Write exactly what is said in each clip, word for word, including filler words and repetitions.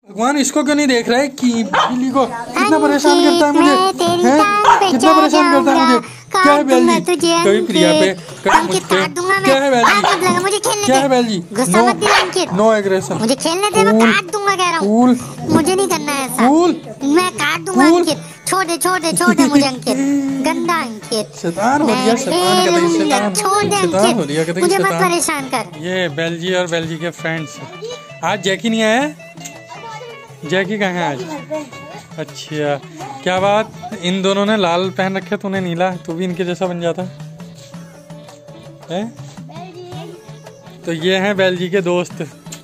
भगवान इसको क्यों नहीं देख रहा है कि बिल्ली को कितना परेशान करता है मुझे, हैं? कितना परेशान करता है मुझे। क्या है बैल जी, कभी प्रिया पे कभी मुझ पे। क्या है बैल जी, क्या है बैल जी। No no aggression. मुझे खेलने दे, मैं काट दूंगा कह रहा हूँ। मुझे नहीं करना है ऐसा, मैं काट दूंगा अंकित। छोड़ दे छोड़ दे छोड़ दे मुझे अंकित, गंदा अंकित। शैतान हो रही है, शैतान कहते हैं शैतान। छोड़ दे अंकित, मुझे मत परेशान कर। ये बैल जी और बैल जी के फ्रेंड्स। आज जैकी नहीं आया, जैकी कहाँ है आज। अच्छा क्या बात, इन दोनों ने लाल पहन रखे, तूने नीला, तू भी इनके जैसा बन जाता है। तो ये हैं बैल जी के दोस्त।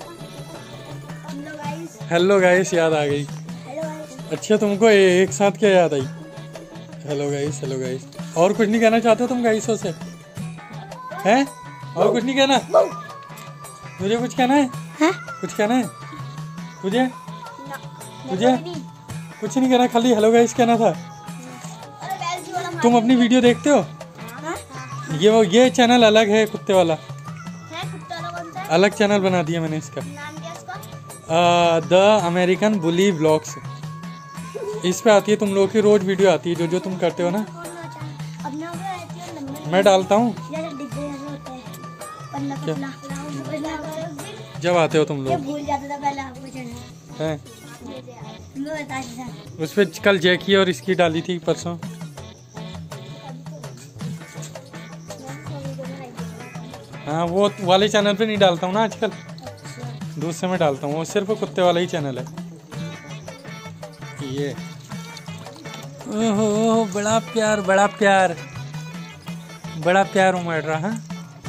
हेलो गाइस याद आ गई। अच्छा तुमको एक साथ क्या याद आई। Hello guys, hello guys. और कुछ नहीं कहना चाहते तुम गाइसों से, हैं? और कुछ नहीं कहना, मुझे कुछ कहना है। हा? कुछ कहना है तुझे, तुझे कुछ नहीं कहना, खाली हेलो गाइस कहना था। तुम अपनी वीडियो देखते हो? ये वो ये चैनल अलग है, कुत्ते वाला अलग चैनल बना दिया मैंने इसका, द अमेरिकन बुली व्लॉग्स। इस पे आती है तुम लोगों की रोज वीडियो आती है, जो जो तुम करते हो ना मैं डालता हूँ। जब आते हो तुम लोग हैं उस पे कल जैकी और इसकी डाली थी परसों। हाँ वो वाले चैनल पे नहीं डालता हूँ ना आजकल, दूसरे में डालता हूँ, वो सिर्फ कुत्ते वाला ही चैनल है ये। ओहो बड़ा प्यार, बड़ा प्यार, बड़ा प्यार उमड़ रहा है।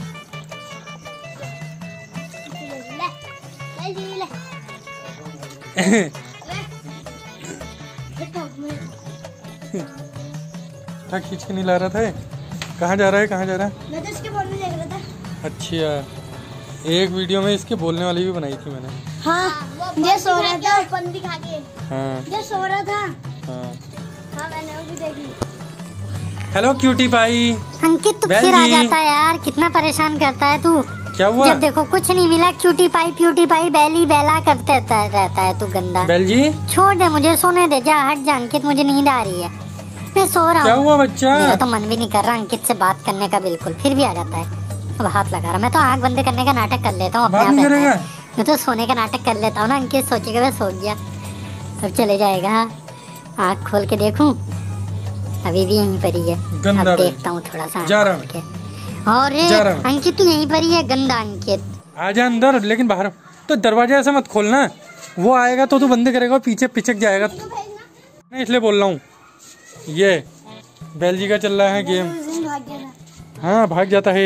खींच के नहीं ला रहा था। कहाँ जा रहा है, कहाँ जा रहा है? मैं तो इसके बोलने देख रहा था। अच्छा एक वीडियो में इसके बोलने वाली भी बनाई थी मैंने। हाँ ये सो रहा था बंदी खा के। हाँ ये सो रहा था। हाँ हाँ मैंने वो भी देखी। Hello cutie pie. अंकित तू फिर आ जाता है यार, कितना परेशान करता है तू। क्या हुआ? जब देखो कुछ नहीं मिला, क्यूटी पाई प्यूटी पाई बैली बैला करते रहता है तू गंदा। बैल जी छोड़ दे मुझे, सोने दे, जा हट जा अंकित, मुझे नींद आ रही है, मैं सो रहा हूँ। क्या हुआ बच्चा? मेरा तो मन भी नहीं कर रहा अंकित से बात करने का बिल्कुल, फिर भी आ जाता है। अब हाथ लगा रहा, मैं तो आँख बंद करने का नाटक कर लेता हूँ अपने आप, मैं तो सोने का नाटक कर लेता हूँ ना। अंकित सोचेगा मैं सो गया, अब चले जाएगा। आँख खोल के देखूं, अभी भी यहीं पर ही है। अब देखता हूँ थोड़ा सा जा रहा हूँ। और अंकित तू यहीं पर ही है गंदा अंकित। आजा अंदर, लेकिन बाहर तो दरवाजा ऐसे मत खोलना, वो आएगा तो तू बंद करेगा, पीछे पिचक जाएगा, इसलिए बोल रहा हूँ। ये बैल जी का चल रहा है गेम। हाँ भाग जाता है।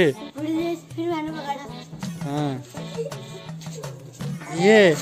हाँ ये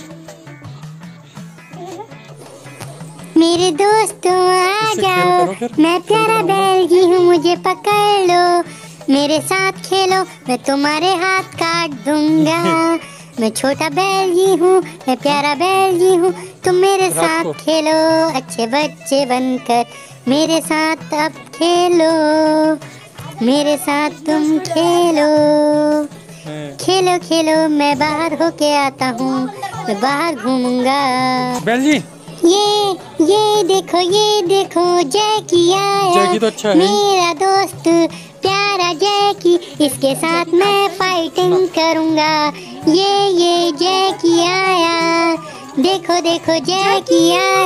मेरे दोस्तों आ जाओ, मैं प्यारा बैल जी हूँ, मुझे पकड़ लो, मेरे साथ खेलो, मैं तुम्हारे हाथ काट दूंगा। मैं छोटा बैल जी हूँ, मैं प्यारा बैल जी हूँ, तुम मेरे साथ खेलो, अच्छे बच्चे बनकर मेरे साथ अब खेलो, मेरे साथ तुम खेलो, खेलो खेलो, मैं बाहर होके आता हूँ, मैं बाहर घूमूंगा। बैल जी ये ये देखो ये देखो जैकी आया, जैकी तो अच्छा है। मेरा दोस्त प्यारा जैकी, इसके साथ मैं फाइटिंग करूंगा। ये ये जैकी आया, देखो देखो जैकी आया।